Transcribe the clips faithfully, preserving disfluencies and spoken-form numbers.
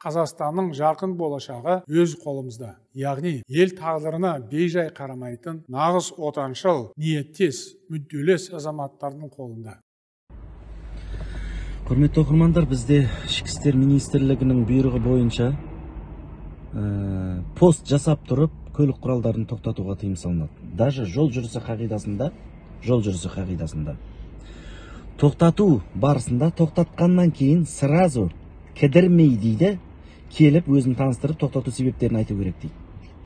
Қазақстанның жарқын болашағы өз қолымызда. Яғни ел тағдырына бейжай қарамайтын нағыз отаншыл, ниеттес, мүдделес азаматтардың қолында. Құрметті оқырмандар, бізде Ішкі істер министрлігінің бұйрығы бойынша пост жасап тұрып, көлік құралдарын тоқтатуға тыйым салынады. Даже жол жүрісі қағидасында, жол жүрісі қағидасында тоқтату барысында тоқтатқаннан кейін сразу кідірмей дейді, келіп өзін таныстырып тоқтату себептерін айту керек дейді.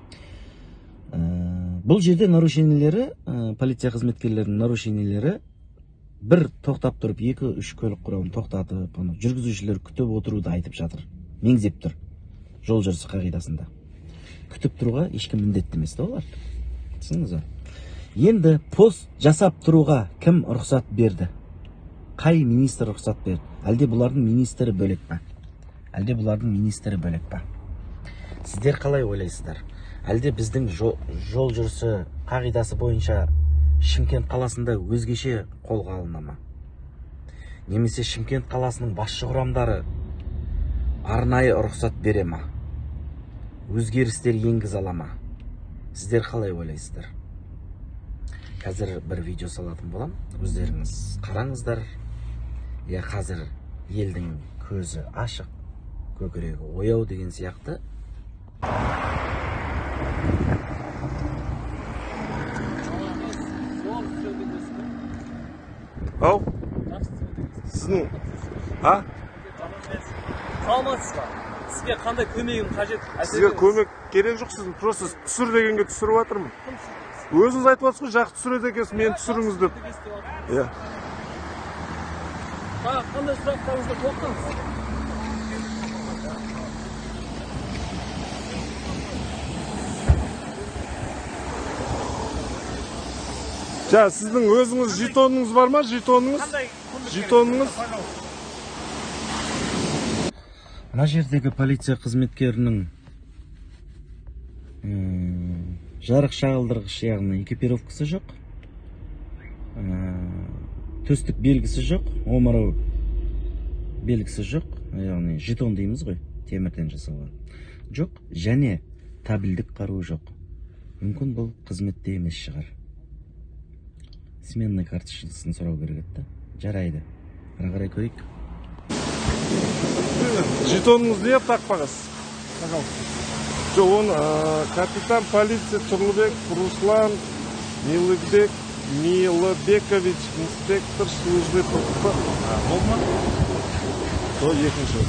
Бұл жерде нарушениелері, полиция қызметкерлерінің нарушениелері бір тоқтап тұрып, екі үш көлік құралын тоқтатып, жүргізушілер күтіп отыруды айтып жатыр. Меңзеп тұр. Жол жүрісі қағидасында. Күтіп тұруға ешкім міндетті емес, олар. Түсініңіз бе? Енді пост жасап тұруға кім рұқсат берді? Қай министр рұқсат берді? Әлде бұлардың министрі бөлек па? Әлде бұлардың министрі бөлек па? Сіздер қалай ойлайсыздар? Әлде біздің жол жүрісі қағидасы бойынша Шымкент қаласында өзгеше қолға алына ма? Немесе Шымкент қаласының басшы құрамдары арнайы рұқсат бере ма? Өзгерістер енгіз ала ма? Сіздер қалай ойлайсыздар? Қазір бір видео салатын болам. Өздеріңіз қараңыздар. Я қазір елдің көзі ашық, көкірегі ояу деген сияқты. Ау? Сіздің? А? Қалмасыз ба? Сізге қандай көмегім қажет? Сізге көмек керек жоқ, сіздің просто түсір дегенге түсіріп жатырмын. Өзіңіз айтып отырсыз ғой, жақсы түсіреді екенсіз, мені түсіріңіз деп. Иә. Қандай сұрақтарыңызды тоқтаңыз? Жа, сіздің өзіңіз жетоныңыз бар ма? Жетоныңыз? Жетоныңыз? Мына жердегі полиция қызметкерінің жарық шағылдырғыш, яғни экипировкасы жоқ, төстік белгісі жоқ, омырау белгісі жоқ, яғни жетон дейміз ғой, темірден жасалған жоқ, және табельдік қаруы жоқ. Мүмкін бұл қызметте емес шығар. Сменный карточкасын сұрау керек еді. Жарайды. Ары қарай көрейік. Жетоныңызды еп тақпағыз. Жоқ, оны капитан полиция Тұрлыбек Руслан Милыбек Милыбекович, инспектор службы ПП. Болды ма? Сол екінші.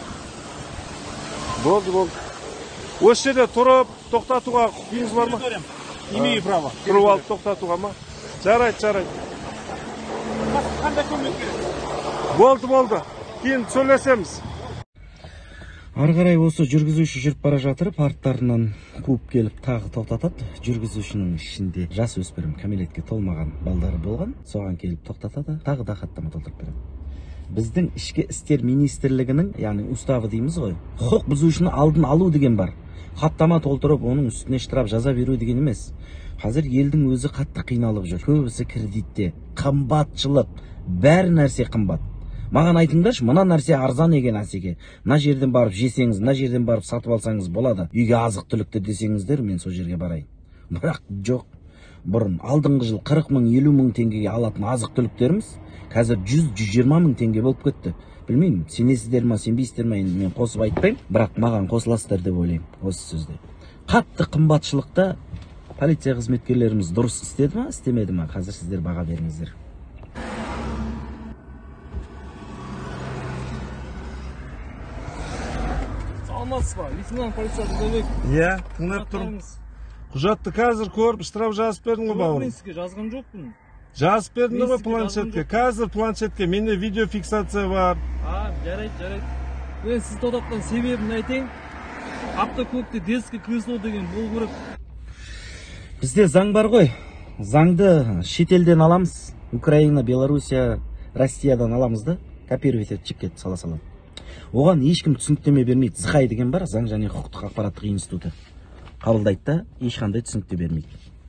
Болды, болды. Осы жерде тұрып тоқтатуға құқыңыз бар ма? Имею право. Тұрып алып тоқтатуға ма? Жарайды, жарайды. Қандай көмек керек? Болды, болды. Кейін сөйлесеміз. Ары қарай осы жүргізуші жүріп бара жатыр, арттарынан қуып келіп тағы тоқтатады. Жүргізушінің ішінде жас өспірім, кәмелетке толмаған балдары болған, соған келіп тоқтатады, тағы да хаттама толтырып береді. Біздің ішкі істер министрлігінің, яғни уставы дейміз ғой, құқық бұзушыны алдын алу деген бар. Хаттама толтырып, оның үстіне штраф жаза беру деген емес. Қазір елдің өзі қатты қиналып жүр. Көбісі кредитте, қымбатшылық, бәрі нәрсе қымбат. Маған айтыңдаршы, мына нәрсе арзан екен әсеке. Мына жерден барып жесеңіз, мына жерден барып сатып алсаңыз болады. Үйге азық түлікті десеңіздер, мен сол жерге барайын. Бірақ жоқ. Бұрын алдыңғы жыл қырық мың, елу мың теңгеге алатын азық түліктеріміз қазір жүз жүз жиырма мың теңге болып кетті. Білмеймін, сенесіздер ма, сенбейсіздер ма, мен қосып айтпаймын, бірақ маған қосыласыздар деп ойлаймын осы сөзде. Қатты қымбатшылықта полиция қызметкерлеріміз дұрыс істеді ма, істемеді ма? Қазір сіздер баға беріңіздер. Саламатсыз ба? Лейтенант полиция Тұрлыбек. Иә, тыңдап тұрмын. Құжатты қазір көріп, штраф жазып бердің ғой бауырым. Мен сізге жазған жоқпын. Жазып бердің ғой планшетке. Қазір планшетке менде видеофиксация бар. А, жарайды, жарайды. Мен сіз тоқтатқан себебін айтайын. Автокөлікте детский кресло деген болу керек. Бізде заң бар ғой. Заңды шетелден аламыз. Украина, Белоруссия, Россиядан аламыз да, копировать етіп чипкет сала салады. Оған ешкім түсініктеме бермейді. Зықай деген бар, заң және құқықтық ақпараттық институты. Қабылдайды да, ешқандай түсінікте бермейді.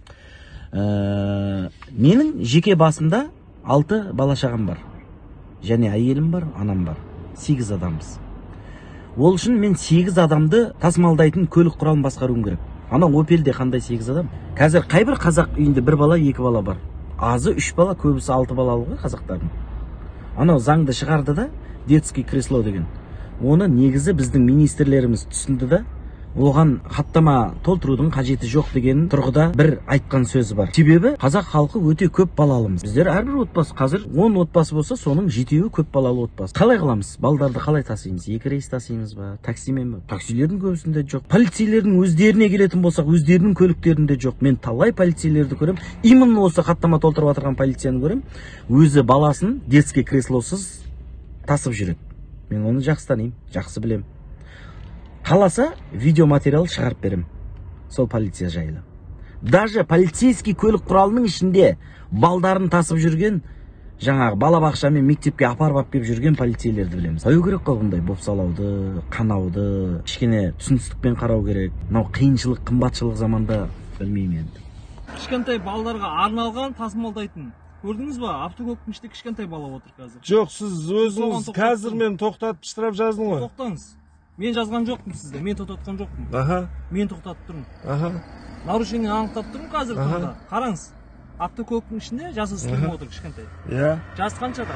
Менің жеке басымда алты бала шағам бар. Және әйелім бар, анам бар. сегіз адамбыз. Ол үшін мен сегіз адамды тасымалдайтын көлік құралын басқаруым керек. Ана Opel'де қандай сегіз адам? Қазір қайбір қазақ үйінде бір бала, екі бала бар. Азы үш бала, көбісі алты балалы ғой қазақтардың. Анау заңды шығарды да, детский кресло деген. Оны негізі біздің министрлеріміз түсінді да, оған хаттама толтырудың қажеті жоқ деген тұрғыда бір айтқан сөзі бар. Себебі қазақ халқы өте көп балалымыз. Біздер әрбір отбасы, қазір он отбасы болса, соның жетеуі көп балалы отбасы. Қалай қыламыз? Балдарды қалай тасимыз? Екі рейс тасимыз ба? Таксимен ба? Таксилердің көбісінде жоқ. Полицейлердің өздеріне келетін болсақ, өздерінің көліктерінде жоқ. Мен талай полицейлерді көрем. Именно осы хаттама толтырып отырған полицияны көрем. Өзі баласын детский креслосыз тасып жүреді. Мен оны жақсы танимын, жақсы білем. Қаласа видеоматериал шығарып берем сол полиция жайлы. Даже полицейский көлік құралының ішінде балдарын тасып жүрген, жаңағы балабақша мен мектепке апарып алып келіп жүрген полицейлерді білеміз. Аю керек қой бұндай бопсалауды, қанауды, кішкене түсіністікпен қарау керек. Мынау қиыншылық, қымбатшылық заманда білмеймін енді. Кішкентай балаларға арналған тасымалдайтын. Көрдіңіз ба? Автокөліктің ішінде кішкентай бала отыр қазір. Жоқ, сіз өзіңіз қазір мен тоқтатып штраф жаздың ғой. Тоқтаңыз. Мен жазған жоқпын сізді, мен тоқтатқан жоқпын. Аха. Мен тоқтатып тұрмын. Аха. Нарушение анықтап тұрмын қазір тұрда. Қараңыз. Автокөліктің ішінде жасөспірім отыр кішкентай. Иә. Жасы қаншада?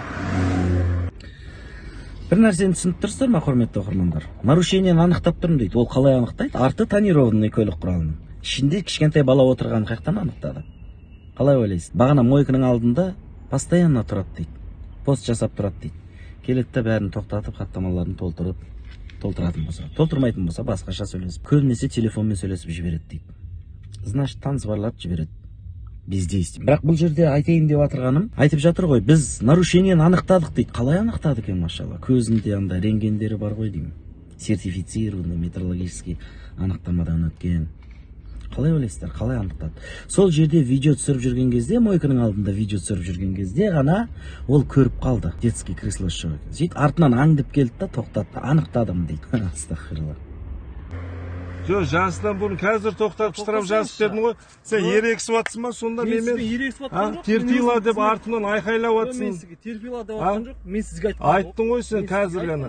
Бір нәрсені түсініп тұрсыздар ма, құрметті оқырмандар? Нарушениені анықтап тұрмын дейді. Ол қалай анықтайды? Арты тонированный көлік құралының. Ішінде кішкентай бала отырған қаяқтан анықтады? Қалай ойлайсыз? Бағана мойканың алдында постоянно тұрады дейді. Пост жасап тұрады дейді. Келеді де бәрін тоқтатып, хаттамаларын толтырып, толтыратын болса, толтырмайтын болса басқаша сөйлесіп, көбінесе телефонмен сөйлесіп жібереді дейді. Значит, таныс барларды жібереді. Бездействие. Бірақ бұл жерде айтайын деп отырғаным, айтып жатыр ғой, біз нарушениені анықтадық дейді. Қалай анықтады екен, машалла? Көзінде анда рентгендері бар ғой деймін. Сертифицированный метрологический анықтамадан өткен. Қалай ойлайсыздар? Қалай анықтады? Сол жерде видео түсіріп жүрген кезде, мойканың алдында видео түсіріп жүрген кезде ғана ол көріп қалды. Детский кресло жоқ екен. Сөйтіп артынан аңдып келді да тоқтатты. Анықтадым дейді. Астағфиралла. Жоқ, жасынан бұны қазір тоқтатып штраф жазып бердің ғой. Сен ерегісіп жатсың ба сонда немен? Мен ерегісіп жатқан жоқ. Терпила деп артынан айқайлап жатсың. Мен сізге терпила деп жатқан жоқ. Мен сізге айтқан жоқ. Айттың ғой сен қазір ғана.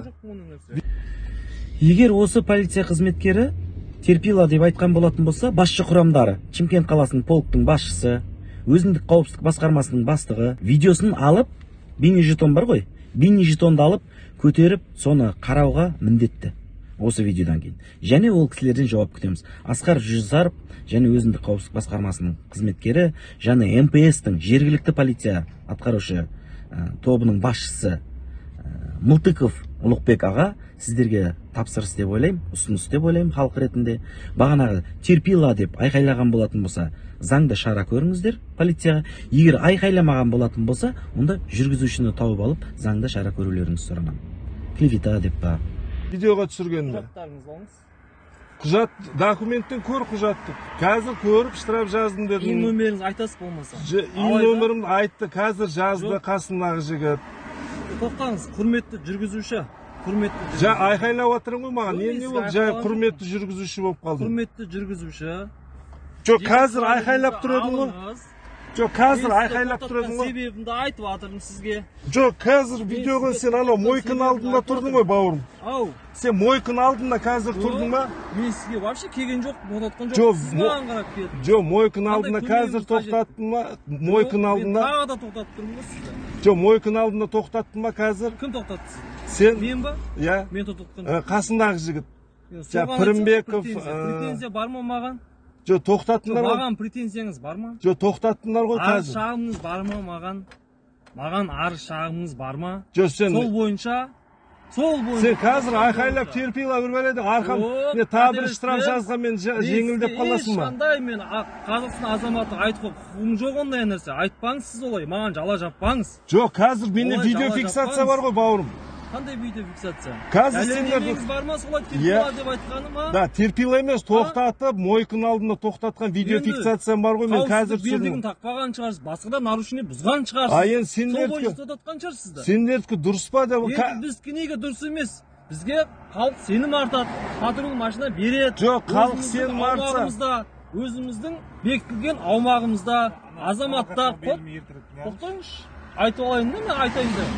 Егер осы полиция қызметкері терпила деп айтқан болатын болса, басшы құрамдары, Шымкент қаласының полктың басшысы, өзіндік қауіпсіздік басқармасының бастығы видеосын алып, бейнежетон бар ғой, бейнежетонды алып, көтеріп, соны қарауға міндетті. Осы видеодан кейін. Және ол кісілерден жауап күтеміз. Асқар Жүзаров және өзіндік қауіпсіздік басқармасының қызметкері, және эм пэ эстің жергілікті полиция атқарушы тобының басшысы Мылтыков Ұлықбек аға сіздерге тапсырыс деп ойлаймын, ұсыныс деп ойлаймын халық ретінде. Бағанағы терпила деп айқайлаған болатын болса, заңды шара көріңіздер полицияға. Егер айқайламаған болатын болса, онда жүргізушіні тауып алып, заңды шара көрулеріңізді сұранамын. Клевета деп па. Видеоға түсірген бе? Құжат, документтен көр құжатты. Қазір көріп штраф жаздым дедім. Ин нөмеріңіз айтасыз болмаса. Ин нөмерімді айтты, қазір жазды қасындағы жігіт. Тоқтаңыз, құрметті жүргізуші. Құрметті. Жа айқайлап отырың ғой маған. Не не болды? Жай құрметті жүргізуші болып қалдым. Құрметті жүргізуші. Жоқ, қазір айқайлап тұр едім ғой. Жоқ, қазір айқайлап тұр едім ғой. Себебімді айтып жатырмын сізге. Жоқ, қазір видеоға сен ана мойканың алдында тұрдың ғой, бауырым. Ау. Сен мойканың алдында қазір тұрдың ба? Мен сізге вообще келген жоқ, тоқтатқан жоқ. Сіз маған қарап келдім. Жоқ, мойканың алдында қазір тоқтаттың ба? Мойканың алдында. Мен тағы да тоқтатып тұрмын ғой сізді. Жоқ, мойканың алдында тоқтаттың ба қазір? Кім тоқтатты сізді? Сен? Мен ба? Иә. Мен тоқтатқан жоқ. Қасындағы жігіт. Пірімбеков. Претензия бар ма маған? Жоқ, тоқтаттыңдар ғой. Маған претензияңыз бар ма? Жоқ, тоқтаттыңдар ғой қазір. Арыз шағымыңыз бар ма маған? Маған арыз шағымыңыз бар ма? Жоқ, сен сол бойынша сол бойынша сен қазір айқайлап терпила үрмеледің, арқам не тағы бір штраф жазғанмен жеңілдеп қаласың ба? Ешқандай мен Қазақстан азаматы айтуға құқығым жоқ ондай нәрсе. Айтпаңыз сіз олай, маған жала жаппаңыз. Жоқ, қазір менде видеофиксация бар ғой, бауырым. Қандай видеофиксация? Қазір сендер бар ма солай терпила деп айтқаны ма? Да, терпила емес, тоқтатып, мойканың алдында тоқтатқан видеофиксациям бар ғой, мен қазір түсірдім. Белдігін тақпаған шығарсыз, басқа да нарушение бұзған шығарсыз. А енді сендердікі тоқтатқан шығарсыз. Сендердікі дұрыс па деп? Біздікі неге дұрыс емес? Бізге халық сенім артады, патруль машина береді. Жоқ, халық сенім артса. Өзіміздің бекітілген аумағымызда азаматтар тоқтаңызшы. Айтып алайын да, мен айтайын да.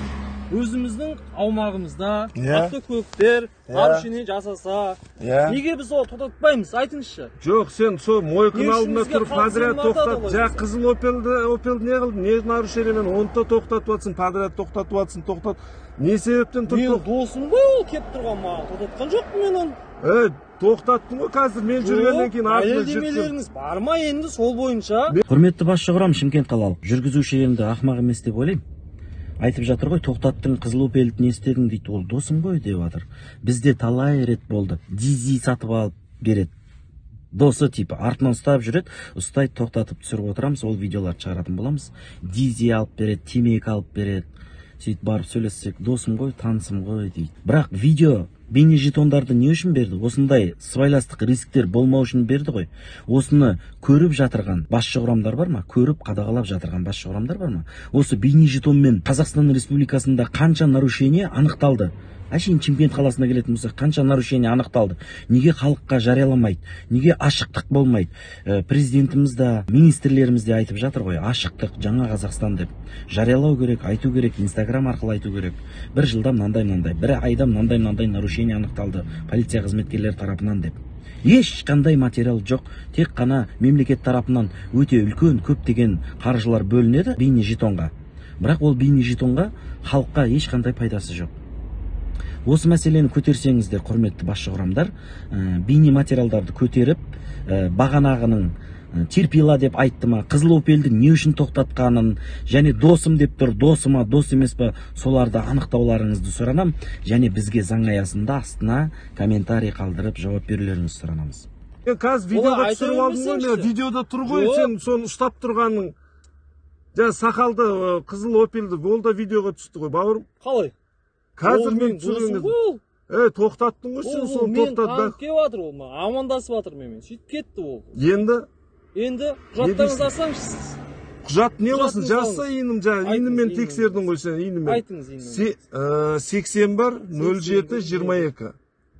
өзіміздің аумағымызда Иә. автокөліктер Иә. нарушение жасаса, Иә. неге біз ол тоқтатпаймыз, айтыңызшы. Жоқ, сен сол мойканың Не үшін алдында бізге тұрып қалып подряд сенің артады тоқтат. олай Жа болса? қызыл опелді, опелді не қылды? Не нарушениемен оны да тоқтатып жатсың, подряд тоқтатып жатсың, тоқтат. Не себептен Мен тұрып? досым ғой, ол кеп тұрған маған, тоқтатқан жоқпын мен оны. Е, тоқтаттың ғой қазір мен жүргеннен кейін артына жүрсем. Дәлелдемелеріңіз бар ма енді сол бойынша? Құрметті басшы құрам, Шымкент қалалық жүргізуші енді ақымақ емес деп ойлаймын. Айтып жатыр ғой, тоқтаттың, қызыл опелді не істедің дейді. Ол досым ғой деп жатыр. Бізде талай рет болды. Дизи сатып алып береді. Досы типі артынан ұстап жүреді, ұстайды, тоқтатып түсіріп отырамыз, ол видеоларды шығаратын боламыз. Дизи алып береді, темекі алып береді. Сөйтіп барып сөйлессек, досым ғой, танысым ғой дейді. Бірақ видео бейне жетондарды не үшін берді? Осындай сыбайластық рисктер болмау үшін берді ғой. Осыны көріп жатырған басшы құрамдар бар ма? Көріп қадағалап жатырған басшы құрамдар бар ма? Осы бейне жетонмен Қазақстан Республикасында қанша нарушение анықталды? Әшейін Шымкент қаласына келетін болсақ, қанша нарушение анықталды? Неге халыққа жарияламайды? Неге ашықтық болмайды? Ә, президентіміз де, министрлеріміз де айтып жатыр ғой, ашықтық, жаңа Қазақстан деп. Жариялау керек, айту керек, Инстаграм арқылы айту керек. Бір жылда мынандай-мынандай, бір айда мынандай-мынандай нарушение анықталды полиция қызметкерлері тарапынан деп. Ешқандай материал жоқ, тек қана мемлекет тарапынан өте үлкен, көптеген қаржылар бөлінеді бейне жетонға. Бірақ ол бейне жетонға халыққа ешқандай пайдасы жоқ. Осы мәселені көтерсеңіздер, құрметті басшы құрамдар, бейне материалдарды көтеріп, бағанағының терпила деп айтты ма, қызыл опелді не үшін тоқтатқанын, және досым деп тұр, досыма, дос емес па, соларды анықтауларыңызды сұранам, және бізге заң аясында астына комментарий қалдырып жауап берулеріңізді сұранамыз. Қазір видеода түсіріп алдың ғой, мен видеода тұр ғой, сен соны ұстап тұрғаның. Жа сақалды қызыл опелді, ол да видеоға түсті ғой, бауырым. Қалай? Қазір мен түсіріңіз. Е, тоқтаттың ғой сен, соны тоқтат. Мен танып келіп жатыр ол, амандасып жатыр менімен. Сөйтіп кетті ол. Енді? Енді құжаттарыңызды алсаңыз сіз. Құжат не қылсын, жазса иінім, иініммен тексердің ғой сен, иініммен. Айтыңыз иініммен. сексен бір нөл жеті жиырма екі.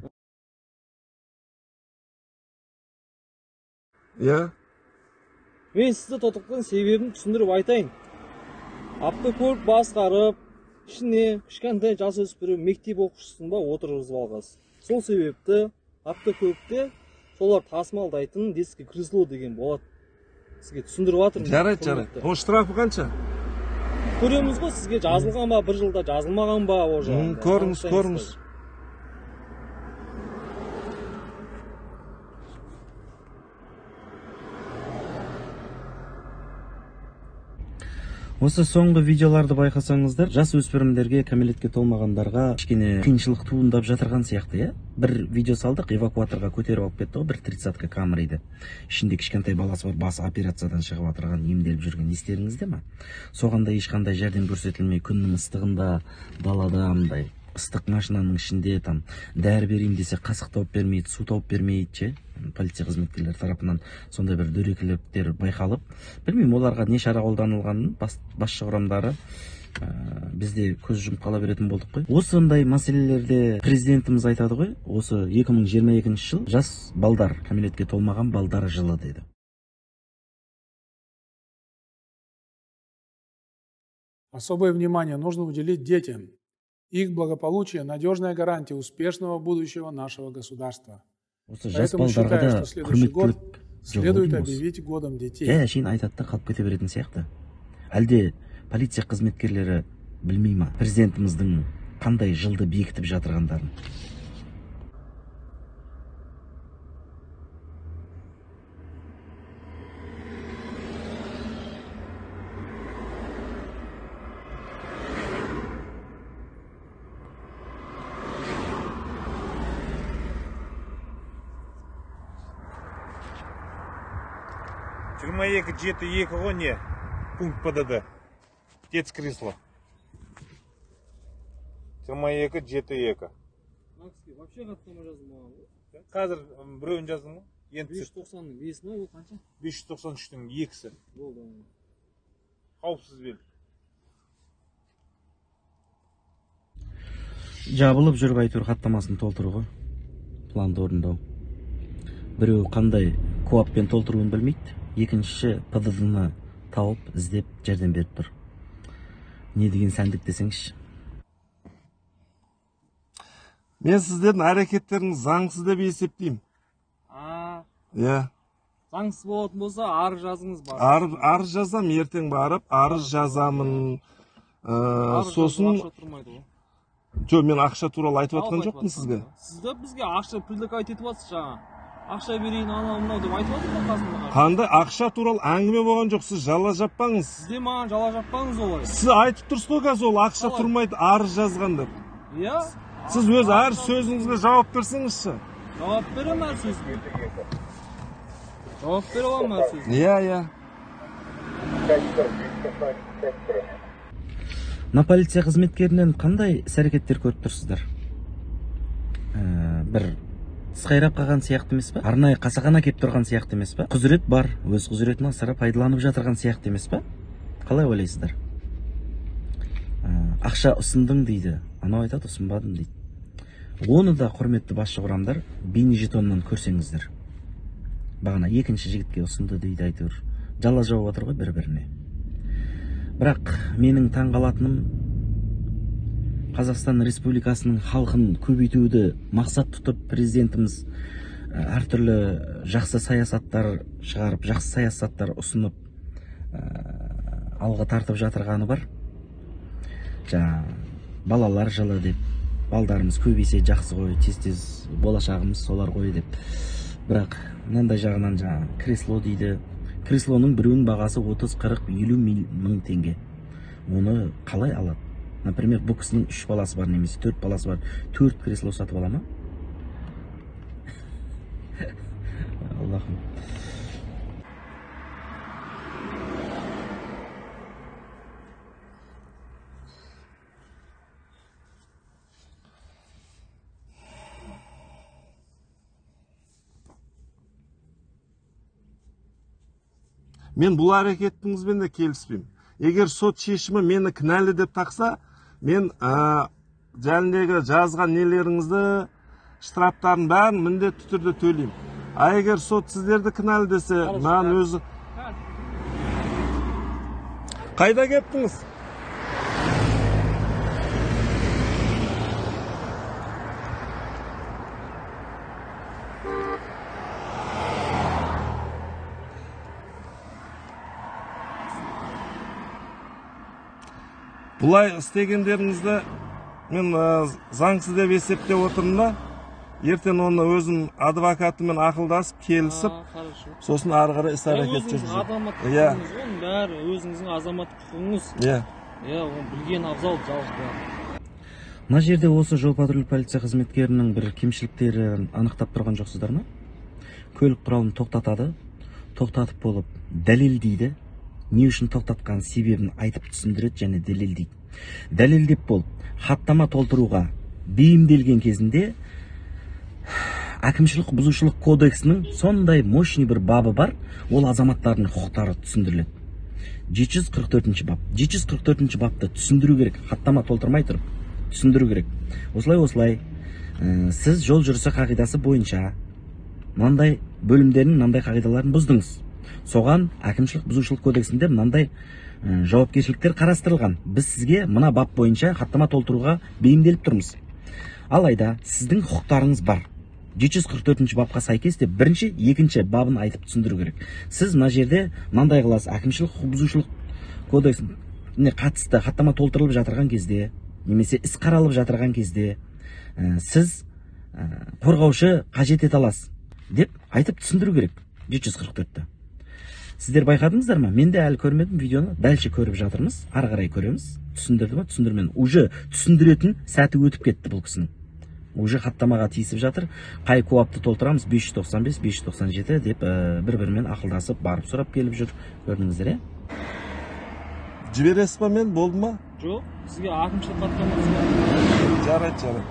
Иә? Мен сізді тоқтатқан себебін түсіндіріп айтайын. Автокөлік басқарып, ішіне кішкентай жасөспірім мектеп оқушысын ба отырғызып алғансыз. Сол себепті автокөлікте солар тасымалдайтын детский крысло деген болады. Сізге түсіндіріп жатырмын. Жарайды, жарайды. О штрафы қанша? Көреміз ғой, сізге жазылған ба, бір жылда жазылмаған ба о жағында. Көріңіз, көріңіз. Осы соңғы видеоларды байқасаңыздар, жас өспірімдерге, кәмелетке толмағандарға кішкене қиыншылық туындап жатырған сияқты, иә? Бір видео салдық, эвакуаторға көтеріп алып кетті ғой, бір тридцатка камерайды. Ішінде кішкентай баласы бар, басы операциядан шығып жатырған, емделіп жүрген, естеріңізде ма? Соғанда ешқандай жәрдем көрсетілмей, күннің ыстығында, далада мындай ыстық машинаның ішінде там дәрі берейін десе қасық тауып бермейді, су тауып бермейді, ше. Полиция қызметкерлері тарапынан сондай бір дөрекіліктер байқалып, білмеймін, оларға не шара қолданылғанын басшы құрамдары бізде көз жұмып қала беретін болдық қой. Осындай мәселелерде президентіміз айтады ғой, осы екі мың жиырма екінші жыл жас балдар, кәмелетке толмаған балдар жылы деді. Особое внимание нужно уделить детям. Их благополучие – надежная гарантия успешного будущего нашего государства. Поэтому считаю, что следующий год следует объявить годом детей. Ә, әшейін айтады да қалып кете беретін сияқты. Әлде полиция қызметкерлері білмей ма президентіміздің қандай жылды бекітіп жатырғандарын? жиырма екі жеті екі ғой не? Пункт ПДД. Детский крысло. жиырма екі жеті екі. Вообще хаттама жазылмаған ғой. Қазір біреуін жаздың ғой? бес жүз тоқсанның бесі ма, ол қанша? бес жүз тоқсан үштің екісі. Болды. Қауіпсіз бел. Жабылып жүріп әйтеуір хаттамасын толтыру ғой. Планды орындау. Біреу қандай коаппен толтыруын білмейді. Екіншісі ПДД-ны тауып, іздеп, жәрдем беріп тұр. Не деген сәндік десеңізші? Мен сіздердің әрекеттеріңіз заңсыз деп есептеймін. А, Иә. заңсыз болатын болса, арыз жазыңыз бар. Арыз арыз жазам, ертең барып арыз жазамын. Арыз Сосын ақша тұрмайды ғой. жоқ, мен ақша туралы айтып жатқан жоқпын сізге. Сізді бізге ақша привлекать етіп жатсыз жаңа. Ақша берейін, анау мынау деп айтып жатыр ғой қасында. Қандай ақша туралы әңгіме болған жоқ, сіз жала жаппаңыз. Сіз де маған жала жаппаңыз олай. Сіз айтып тұрсыз ғой қазір ол ақша тұрмайды, арыз жазған деп. Иә? Сіз өз әр сөзіңізге жауап берсеңізші. Жауап берем әр сөзге. Жауап бере аламын әр сөзге. Иә, иә. Мына полиция қызметкерінен қандай іс-әрекеттер көріп тұрсыздар? Бір сықайрап қалған сияқты емес па? Арнайы қасақана кеп тұрған сияқты емес па? Құзырет бар, өз құзыретін асыра пайдаланып жатырған сияқты емес па? Қалай ойлайсыздар? Ақша ұсындың дейді, анау айтады ұсынбадым дейді. Оны да құрметті басшы құрамдар бейнежетоннан көрсеңіздер. Бағана екінші жігітке ұсынды дейді әйтеуір. Жала жауып отыр ғой бір-біріне. Бірақ менің таң қалатыным Қазақстан Республикасының халқын көбейтуді мақсат тұтып президентіміз әртүрлі жақсы саясаттар шығарып, жақсы саясаттар ұсынып алға тартып жатырғаны бар. Жаңа балалар жылы деп, балдарымыз көбейсе жақсы ғой, тез-тез болашағымыз солар ғой деп. Бірақ мынандай жағынан жаңа кресло дейді. Креслоның біреуінің бағасы отыз, қырық, елу мың теңге. Оны қалай алады? Например, бұл кісінің үш баласы бар, немесе төрт баласы бар. Төрт кресло сатып ала ма? Аллахым. Мен бұл әрекетіңізбен де келіспеймін. Егер сот шешімі мені кінәлі деп тақса, мен жәліндегі жазған нелеріңізді, штрафтарын бәрін міндетті түрде төлеймін. А егер сот сіздерді кінәлі десе, мен өзі... Қайда кеттіңіз? Бұлай істегендеріңізді мен заңсыз деп есептеп отырмын да, ертең оны өзім адвокатымен ақылдасып, келісіп, сосын ары қарай іс әрекет жүргіземін. Иә. Бәрі өзіңіздің азаматтық құқығыңыз. Иә. Иә, оны білген абзал жалғыз. Мына жерде осы жол патрульдік полиция қызметкерінің бір кемшіліктерін анықтап тұрған жоқсыздар ма? Көлік құралын тоқтатады, тоқтатып болып дәлелдейді. Не үшін тоқтатқан себебін айтып түсіндіреді және дәлелдейді. Дәлелдеп болып, хаттама толтыруға бейімделген кезінде әкімшілік бұзушылық кодексінің сондай мощный бір бабы бар, ол азаматтардың құқықтары түсіндіріледі. жеті жүз қырық төртінші бап. жеті жүз қырық төртінші бапты түсіндіру керек, хаттама толтырмай тұрып түсіндіру керек. Осылай осылай сіз жол жүрісі қағидасы бойынша мынандай бөлімдерін, мынандай қағидаларын бұздыңыз. Соған әкімшілік бұзушылық кодексінде мынандай жауапкершіліктер қарастырылған. Біз сізге мына бап бойынша хаттама толтыруға бейімделіп тұрмыз. Алайда сіздің құқықтарыңыз бар. жеті жүз қырық төртінші бапқа сәйкес деп бірінші, екінші бабын айтып түсіндіру керек. Сіз мына жерде мынандай қыласыз, әкімшілік құқық бұзушылық кодексіне қатысты хаттама толтырылып жатырған кезде, немесе іс қаралып жатырған кезде, сіз қорғаушы қажет ете аласыз деп айтып түсіндіру керек. жеті жүз қырық төртті. Сіздер байқадыңыздар ма? Мен де әлі көрмедім видеоны. Дәлше көріп жатырмыз. Ары қарай көреміз. Түсіндірді ма? Түсіндірмен. Уже түсіндіретін сәті өтіп кетті бұл кісінің. Уже хаттамаға тиісіп жатыр. Қай куапты толтырамыз? бес жүз тоқсан бес, бес жүз тоқсан жеті деп бір-бірімен ақылдасып барып сұрап келіп жүр. Көрдіңіздер, е? Жібересіз ба мен? Болды ма? Жоқ, сізге әкімшілік хаттамаңыз бар. Жарайды, жарайды.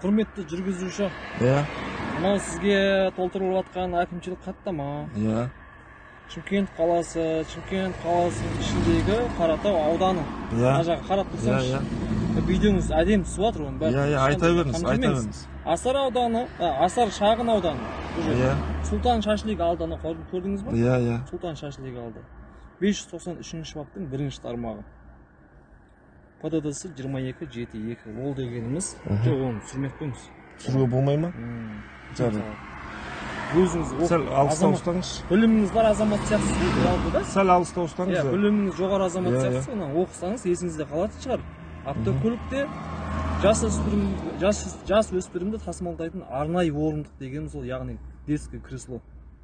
Құрметті жүргізуші, Иә. мынау сізге толтырылып жатқан әкімшілік хаттама. Иә. Шымкент қаласы, Шымкент қаласының ішіндегі Қаратау ауданы. Иә. Мына жаққа қарап тұрсаңызшы. Видеоңыз әдемі түсіп жатыр оның бәрі. Иә, иә, айта беріңіз, айта беріңіз. Асар ауданы, Асар шағын ауданы. Иә. Сұлтан Шашлик ауданы көрдіңіз ба? Иә, иә. Сұлтан Шашлик ауданы. бес жүз тоқсан үшінші баптың бірінші тармағы. ПДД-сі жиырма екі жеті екі. Ол дегеніміз, жоқ, оны түсірмек қойыңыз. Түсіруге болмай ма? Жарайды. Өзіңіз сәл алыста ұстаңыз. Біліміңіз бар азамат сияқтысыз, сәл алыста ұстаңыз. Иә, біліміңіз жоғары азамат сияқтысыз, оны оқысаңыз есіңізде қалатын шығар. Автокөлікте жас өспірім, жас, жас өспірімді тасымалдайтын арнайы орындық дегеніміз ол, яғни детский кресло.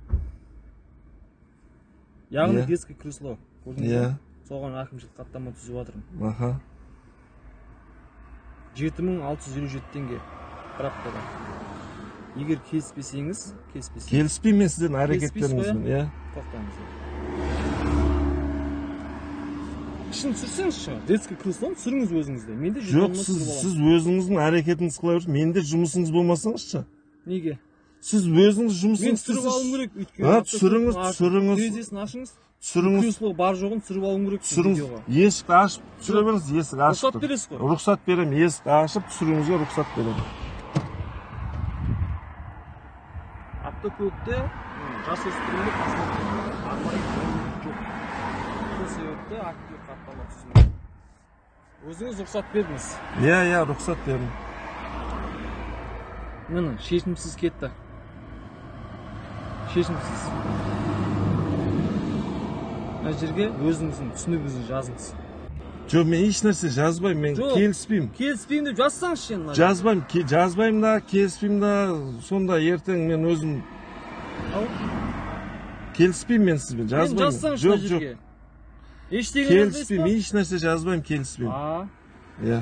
Яғни детский кресло. Иә. Соған әкімшілік хаттама түзіп жатырмын. Аха. жеті мың алты жүз елу жеті теңге бір аптада. Егер келіспесеңіз, келіспесеңіз. Келіспеймін мен сізден әрекеттеріңізбен, иә. Тоқтаңыз. Шын түсірсеңізші, детский креслоны түсіріңіз өзіңізде. Менде жоқ, сіз, сіз өзіңіздің әрекетіңіз қылай жүрсіз, менде жұмысыңыз болмасаңызшы. Неге? Сіз өзіңіз жұмысыңыз. Мен түсіріп алуым керек. Ha, түсіріңіз, түсіріңіз. Терезесін ашыңыз. Түсіріңіз. Кресло бар жоғын түсіріп алуым керек. Түсіріңіз. Есік ашып түсіре беріңіз, есік ашып. Рұқсат бересіз ғой? Рұқсат беремін, есік ашып түсіруіңізге рұқсат беремін. Автокөлікте жасөспірімді тасымалдауға арнайы орындық жоқ. Сол себепті актілік хаттама түсіріңіз. Өзіңіз рұқсат бердіңіз. Иә, иә, рұқсат бердім. Міне, шешімсіз кетті. Шешімсіз. Мына жерге өзіңіздің түсінігіңізді жазыңыз. Жоқ, мен еш нәрсе жазбаймын, мен келіспеймін. Келіспеймін деп жазсаңызшы енді. Жазбаймын, жазбаймын да, келіспеймін да, сонда ертең мен өзім келіспеймін мен сізбен, жазбаймын. Мен жазсаңызшы мына жерге. Ештеңе келіспеймін, еш нәрсе жазбаймын, келіспеймін. А. Иә.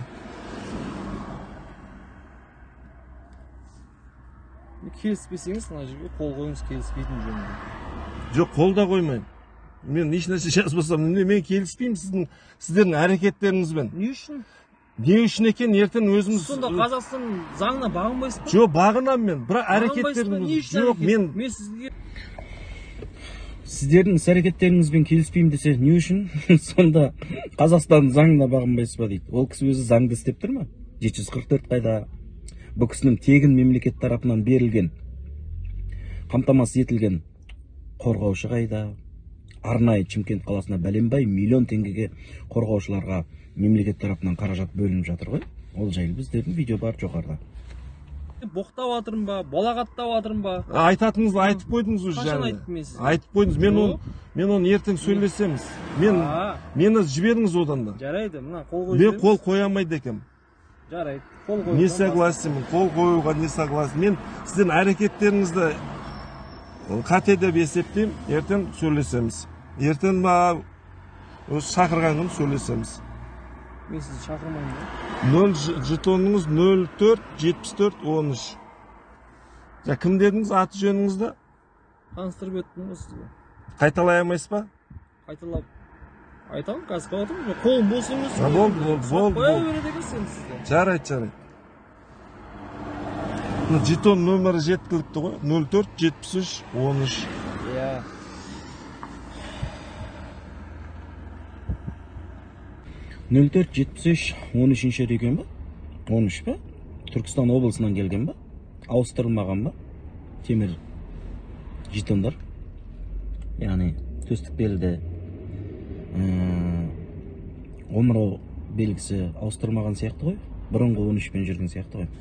Келіспесеңіз мына жерге қол қойыңыз, келіспейтін жөнінде. Жоқ, қол да қоймаймын. Мен еш нәрсе жазбасам, мен келіспеймін сіздің сіздердің әрекеттеріңізбен. Не үшін? Не үшін екен, ертең өзіміз... Сонда Қазақстан заңына бағынбайсыз ба? Жоқ, бағынамын мен, бірақ әрекеттеріңіз... Жоқ, мен... Мен сізге... Сіздердің іс әрекеттеріңізбен келіспеймін десе, не үшін? Сонда Қазақстан заңына бағынбайсыз ба дейді. Ол кісі өзі заңды істеп тұр ма? жеті жүз қырық төрт қайда? Бұл кісінің тегін мемлекет тарапынан берілген, қамтамасыз етілген қорғаушы қайда? Арнайы Шымкент қаласына бәленбай миллион теңгеге қорғаушыларға мемлекет тарапынан қаражат бөлініп жатыр ғой. Ол жайлы біздердің видео бар жоғарыда. Боқтап жатырмын ба, балағаттап жатырмын ба? Айтатыныңызды айтып қойдыңыз уже. Қашан айттым мен сізге? Айтып қойдыңыз. Мен оны мен оны ертең сөйлесеміз. Мен мені жіберіңіз одан да. Жарайды, мына қол қойып. Мен қол қоя алмайды екенмін. Жарайды. Қол қоюға. Не согласен, қол қоюға не согласен. Мен сіздің әрекеттеріңізді қате деп есептеймін. Ертең сөйлесеміз. Ертең ба өз шақырған күн сөйлесеміз. Мен сізді шақырмаймын ба? нөл жетоныңыз нөл төрт жетпіс төрт он үш. Ja, кім дедіңіз аты жөніңізді? Таныстырып өттім ғой сізге. Қайталай алмайсыз ба? Қайталап айтамын, қазір қалатым. Қолым бос емес. Болды, болды, болды. Қоя береді екенсің сізге. Жарайды, жарайды. Жетон нөмірі жеткілікті ғой. нөл төрт жетпіс үш он үш. Иә. нөл төрт жетпіс үш он үшінші деген ба? он үш па? Түркістан облысынан келген ба? Ауыстырылмаған ба? Темір жетондар. Яғни төстік белгі, омырау белгісі ауыстырмаған сияқты ғой. Бұрынғы он үшпен жүрген сияқты ғой.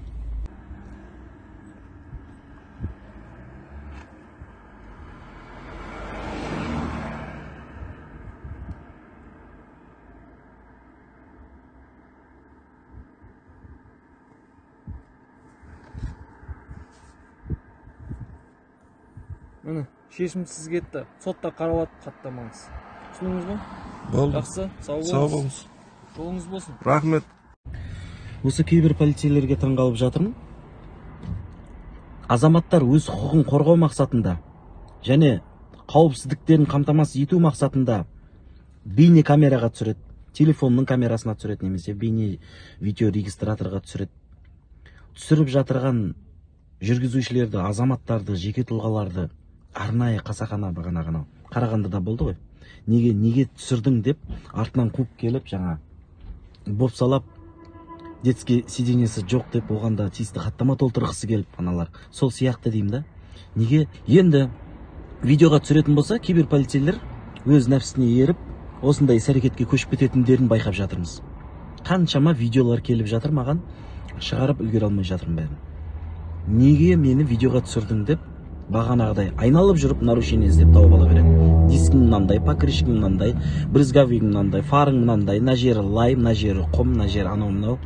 Міне, шешімсіз кетті. Сотта қаралады хаттамаңыз. Түсініңіз ба? Болды. Жақсы, сау болыңыз. Сау болыңыз. Жолыңыз болсын. Рахмет. Осы кейбір полицейлерге таңғалып жатырмын. Азаматтар өз құқығын қорғау мақсатында және қауіпсіздіктерін қамтамасыз ету мақсатында бейне камераға түсіреді, телефонның камерасына түсіреді, немесе бейне видео регистраторға түсіреді. түсіріп жатырған жүргізушілерді, азаматтарды, жеке тұлғаларды арнайы қасақана бағана Қарағандыда болды ғой. Неге неге түсірдің деп артынан қуып келіп, жаңа бопсалап, детский сиденьесі жоқ деп болғанда тиісті хаттама толтырғысы келіп, аналар. Сол сияқты деймін да. Неге енді видеоға түсіретін болса, кейбір полицейлер өз нәпсісіне еріп, осындай іс-әрекетке көшіп кететіндерін байқап жатырмыз. Қаншама видеолар келіп жатыр маған, шығарып үлгере алмай жатырмын бәрін. Неге мені видеоға түсірдің деп бағанағыдай айналып жүріп нарушение іздеп тауып ала береді. Дискің мынандай, покрышкің мынандай, брызговигің мынандай, фарың мынандай, мына жері лай, мына жері құм, мына жері анау мынау.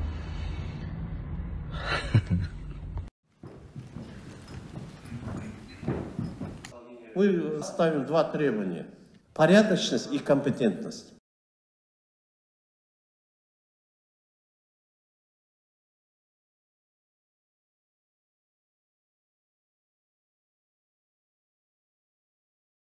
Мы ставим два требования: порядочность и компетентность.